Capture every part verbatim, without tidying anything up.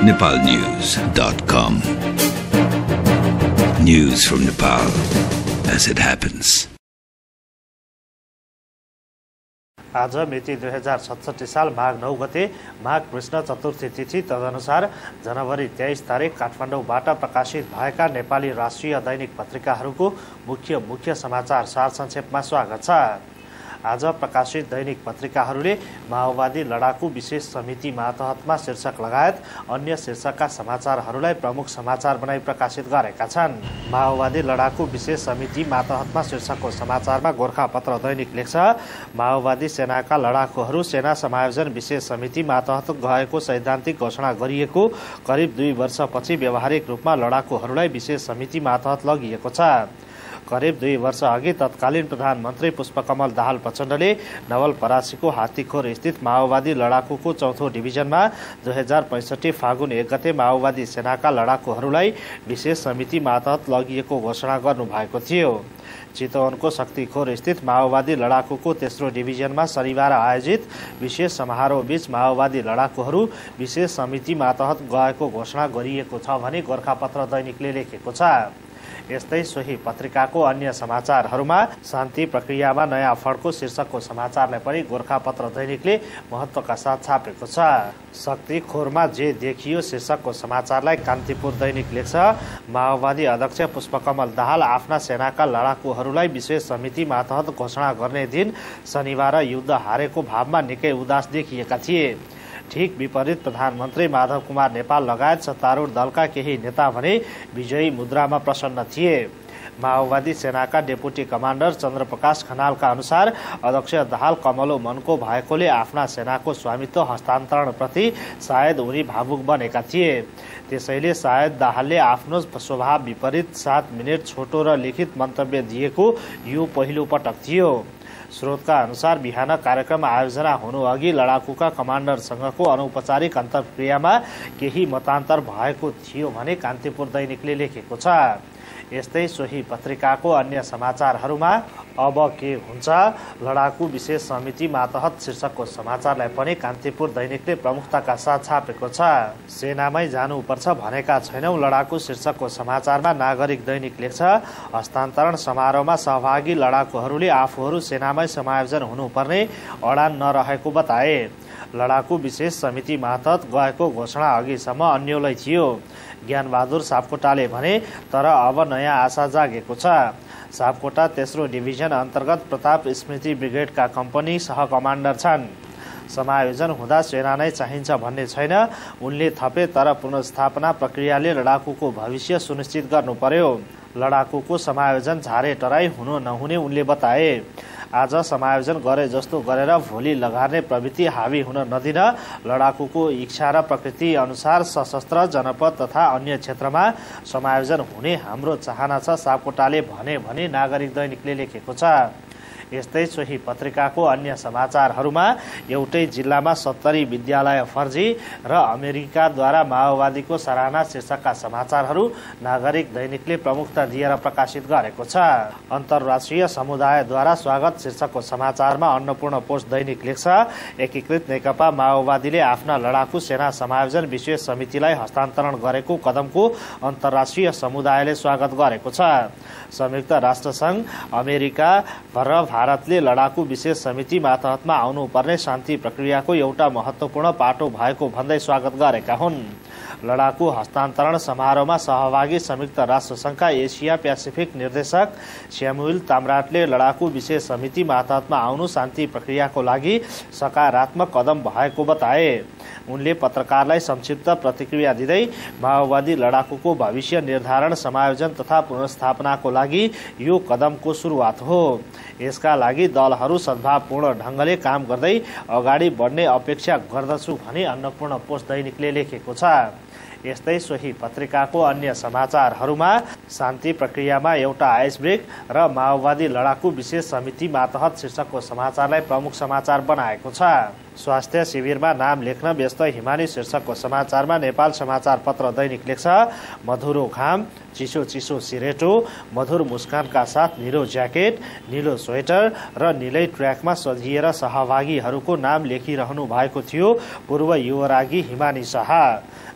nepal news dot com. News from Nepal as it happens. आज मिति दुई हजार सतसठी साल माघ नौ गते माघ कृष्ण चतुर्थी तिथि तदनुसार जनवरी तेईस तारिक काठमाडौँबाट प्रकाशित भएका नेपाली राष्ट्रिय दैनिक पत्रिकाहरूको मुख्य मुख्य समाचार सार संक्षेपमा स्वागत छ। आज प्रकाशित दैनिक पत्रिकाहरूले माओवादी लडाकु विशेष समिति मातहतमा शीर्षक लगायत अन्य शीर्षकका समाचारहरूलाई प्रमुख समाचार बनाई प्रकाशित गरेका छन्। माओवादी लडाकु विशेष समिति मातहतमा शीर्षकको समाचारमा गोरखापत्र दैनिक लेख्छ, माओवादी सेनाका लडाकुहरू सेना समायोजन विशेष समिति मातहत गएको सैद्धान्तिक घोषणा गरिएको करिब दुई वर्षपछि व्यावहारिक रूपमा लडाकुहरूलाई विशेष समिति मातहत लगिएको छ। करिब दुई वर्ष अघि तत्कालीन प्रधानमन्त्री पुष्पकमल दाहाल प्रचण्डले नवलपरासीको हात्तीखोर स्थित माओवादी लडाकुको चौथो डिभिजनमा दुई हजार पैंसठी फागुन एक गते माओवादी सेनाका लडाकुहरूलाई विशेष समिति मातहत लगिएको घोषणा गर्नुभएको थियो। चितवनको शक्तिखोर स्थित माओवादी लडाकुको तेस्रो डिभिजनमा शनिबार आयोजित विशेष समारोह बीच माओवादी लडाकुहरू विशेष समिति मातहत गएको घोषणा गरिएको छ भने गोरखापत्र दैनिकले लेखेको छ। यस्तै सोही पत्रिकाको अन्य समाचारहरूमा शान्ति प्रक्रियामा नयाँ फड्को शीर्षकको समाचारलाई पनि गोरखापत्र दैनिकले महत्त्वका साथ छापेको छ। शक्ति खोरमा जे देखियो शीर्षकको समाचारलाई कान्तिपुर दैनिक लेख्छ, माओवादी अध्यक्ष पुष्पकमल दाहाल आफ्ना सेनाका लडाकुहरूलाई विशेष समिति मातहत घोषणा गर्ने दिन शनिबार युद्ध हारेको भावमा निकै उदास देखिएका थिए। ठीक विपरीत प्रधानमन्त्री माधव कुमार नेपाल लगायत सत्तारूढ दलका केही नेता भने विजयी मुद्रामा प्रसन्न थिए। माओवादी सेनाका डेपुटी कमान्डर चन्द्रप्रकाश खनालका अनुसार अध्यक्ष दाहाल कमलो मनको भएकोले आफ्ना सेनाको स्वामित्व हस्तान्तरणप्रति सायद उनी भावुक बनेका थिए। त्यसैले सायद दाहालले आफ्नो स्वभाव विपरीत सात मिनट छोटो र लिखित मन्तव्य दिएको यो पहिलो पटक थियो। स्रोतका अनुसार बिहान कार्यक्रम आयोजना हुनु अघि लडाकुका कमान्डरसँगको अनौपचारिक अन्तर्क्रियामा केही मतान्तर भएको थियो भने कान्तिपुर दैनिकले लेखेको छ। यस्तै सोही पत्रिकाको अन्य समाचारहरूमा अब के हुन्छ लडाकु विशेष समिति मातहत शीर्षकको समाचारलाई पनि कान्तिपुर दैनिकले प्रमुखताका साथ छापेको छ। सेनामै जानुपर्छ भनेका छैनौं लडाकु शीर्षकको समाचारमा नागरिक दैनिक लेख्छ, हस्तान्तरण समारोहमा सहभागी लडाकुहरूले आफूहरू सेनामै समायोजन हुनुपर्ने अडान नरहेको बताए। लडाकु विशेष समिति मातहत गएको घोषणा अघिसम्म अन्योलै थियो। ज्ञानबहादुर सापकोटाले भने तर अब नयाँ आशा जागेको छ। सापकोटा तेस्रो डिभिजन अन्तर्गत प्रताप स्मृति ब्रिगेडका कम्पनी सह कमान्डर छन्। समायोजन हुँदा सेना नै चाहिन्छ भन्ने छैन उनले थपे, तर पुनर्स्थापना प्रक्रियाले लडाकुको भविष्य सुनिश्चित गर्नु पर्यो। लडाकुको समायोजन झारे टराई हुनु नहुने उनले बताए। आज समायोजन गरे जस्तो गरेर भोलि लगार्ने प्रवृत्ति हावी हुन नदिन लडाकुको इच्छा र प्रकृति अनुसार सशस्त्र जनपद तथा अन्य क्षेत्रमा समायोजन हुने हाम्रो चाहना छ, सापकोटाले भने भने नागरिक दैनिकले लेखेको छ। यस्तै सोही पत्रिकाको अन्य समाचारहरूमा एउटै जिल्लामा सत्तरी विद्यालय फर्जी र अमेरिकाद्वारा माओवादीको सराहना शीर्षकका समाचारहरू नागरिक दैनिकले प्रमुखता दिएर प्रकाशित गरेको छ। अन्तर्राष्ट्रिय समुदायद्वारा स्वागत शीर्षकको समाचारमा अन्नपूर्ण पोस्ट दैनिक लेख्छ, एकीकृत नेकपा माओवादीले आफ्ना लडाकु सेना समायोजन विशेष समितिलाई हस्तान्तरण गरेको कदमको अन्तर्राष्ट्रिय समुदायले स्वागत गरेको छ। संयुक्त राष्ट्रसंघ, अमेरिका र भारतले लडाकु विशेष समिति मातहतमा आउनुपर्ने शान्ति प्रक्रियाको एउटा महत्वपूर्ण पाटो भएको भन्दै स्वागत गरेका हुन्। लडाकु हस्तान्तरण समारोहमा सहभागी संयुक्त राष्ट्रसंघका एसिया पेसिफिक निर्देशक स्यामुएल ताम्राटले लडाकु विशेष समिति मातहतमा आउनु शान्ति प्रक्रियाको लागि सकारात्मक कदम भएको बताए। उनले पत्रकारलाई संक्षिप्त प्रतिक्रिया दिँदै माओवादी लडाकुको भविष्य निर्धारण, समायोजन तथा पुनर्स्थापनाको लागि यो कदमको सुरुवात हो। यसका लागि दलहरू सद्भावपूर्ण ढंगले काम गर्दै अगाडि बढ्ने अपेक्षा गर्दछु भनी अन्नपूर्ण पोस्ट दैनिकले लेखेको छ। यस्तै सोही पत्रिकाको अन्य समाचारहरूमा शान्ति प्रक्रियामा एउटा आइस ब्रेक र माओवादी लडाकु विशेष समिति मातहत शीर्षकको समाचारलाई प्रमुख समाचार बनाएको छ। स्वास्थ्य शिविरमा नाम लेख्न व्यस्त हिमानी शीर्षकको समाचारमा नेपाल समाचार पत्र दैनिक लेख्छ, मधुरो घाम, चिसो चिसो सिरेटो, मधुर मुस्कानका साथ निलो ज्याकेट, निलो स्वेटर र निलै ट्र्याकमा सजिएर सहभागीहरूको नाम लेखिरहनु भएको थियो पूर्व युवरागी हिमानी शाह।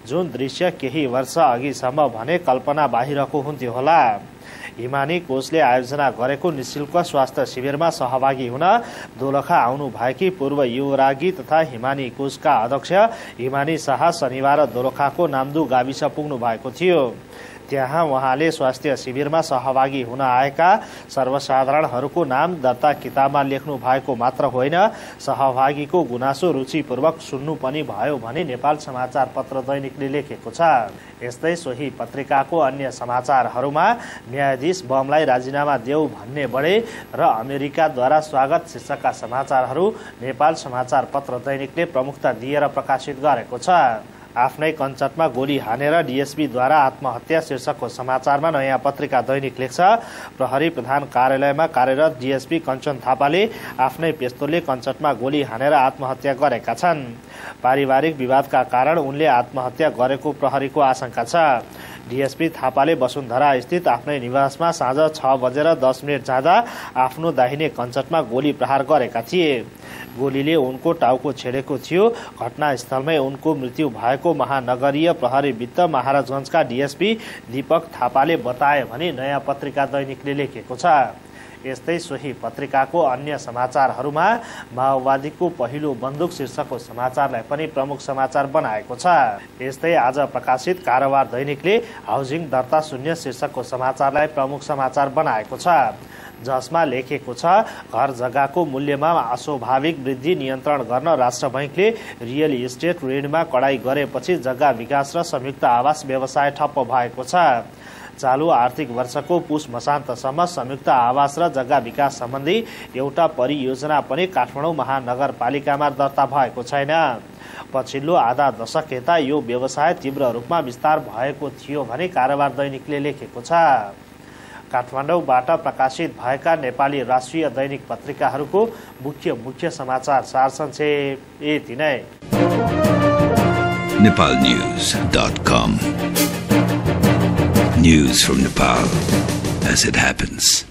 जुन दृश्य केही वर्ष अघिसम्म भने कल्पना बाहिरको हुन्थ्यो होला। हिमानी कोषले आयोजना गरेको निशुल्क स्वास्थ्य शिविरमा सहभागी हुन दोलखा आउनु भएकी पूर्व युवरागी तथा हिमानी कोषका अध्यक्ष हिमानी शाह शनिबार दोलखाको नाम्दु गाविस पुग्नु भएको थियो। त्यहाँ उहाँले स्वास्थ्य शिविरमा सहभागी हुन आएका सर्वसाधारणहरूको नाम दर्ता किताबमा लेख्नु भएको मात्र होइन, सहभागीको गुनासो रुचिपूर्वक सुन्नु पनि भयो भनी नेपाल समाचार पत्र दैनिकले लेखेको छ। यस्तै सोही पत्रिकाको अन्य समाचारहरूमा न्यायाधीश बमलाई राजीनामा देऊ भन्ने बढे र अमेरिकाद्वारा स्वागत शीर्षकका समाचारहरू नेपाल समाचार पत्र दैनिकले प्रमुखता दिएर प्रकाशित गरेको छ। आफ्नै कञ्चटमा गोली हानेर डीएसपीद्वारा आत्महत्या शीर्षकको समाचारमा नयाँ पत्रिका दैनिक लेख्छ, प्रहरी प्रधान कार्यालयमा कार्यरत डीएसपी कञ्चन थापाले आफ्नै पिस्तोलले कञ्चटमा गोली हानेर आत्महत्या गरेका छन्। पारिवारिक विवादका कारण उनले आत्महत्या गरेको प्रहरीको आशंका छ। डीएसपी थापाले वसुन्धरा स्थित आफ्नै निवासमा साँझ छ बजेर दस मिनट जाँदा आफ्नो दाहिने कञ्चटमा गोली प्रहार गरेका थिए। गोलीले उनको टाउको छेडेको थियो। घटनास्थलमै उनको मृत्यु भएको महानगरीय प्रहरी वित्त महाराजगंजका डीएसपी दीपक थापाले बताए भनी नयाँ पत्रिका दैनिकले लेखेको छ। यस्तै सोही पत्रिकाको अन्य समाचारहरूमा माओवादीको पहिलो बन्दुक शीर्षकको समाचारलाई पनि प्रमुख समाचार बनाएको छ। यस्तै आज प्रकाशित कारोबार दैनिकले हाउसिङ दर्ता शून्य शीर्षकको समाचारलाई प्रमुख समाचार बनाएको छ, जसमा लेखेको छ घर जग्गाको मूल्यमा अस्वाभाविक वृद्धि नियन्त्रण गर्न राष्ट्र बैंकले रियल इस्टेट ऋणमा कडाई गरेपछि जग्गा विकास र संयुक्त आवास व्यवसाय ठप्प भएको छ। चालू आर्थिक वर्षको पुष मसान्तसम्म संयुक्त आवास र जग्गा विकास सम्बन्धी एउटा परियोजना पनि काठमाडौँ महानगरपालिकामा दर्ता भएको छैन। पछिल्लो आधा दशक यता यो व्यवसाय तीव्र रूपमा विस्तार भएको थियो भने कारोबार दैनिकले लेखेको छ। काठमाडौँबाट प्रकाशित भएका नेपाली राष्ट्रिय दैनिक पत्रिकाहरूको मुख्य मुख्य समाचार सारसंक्षेप यति नै। Nepal news dot com News from Nepal as it happens.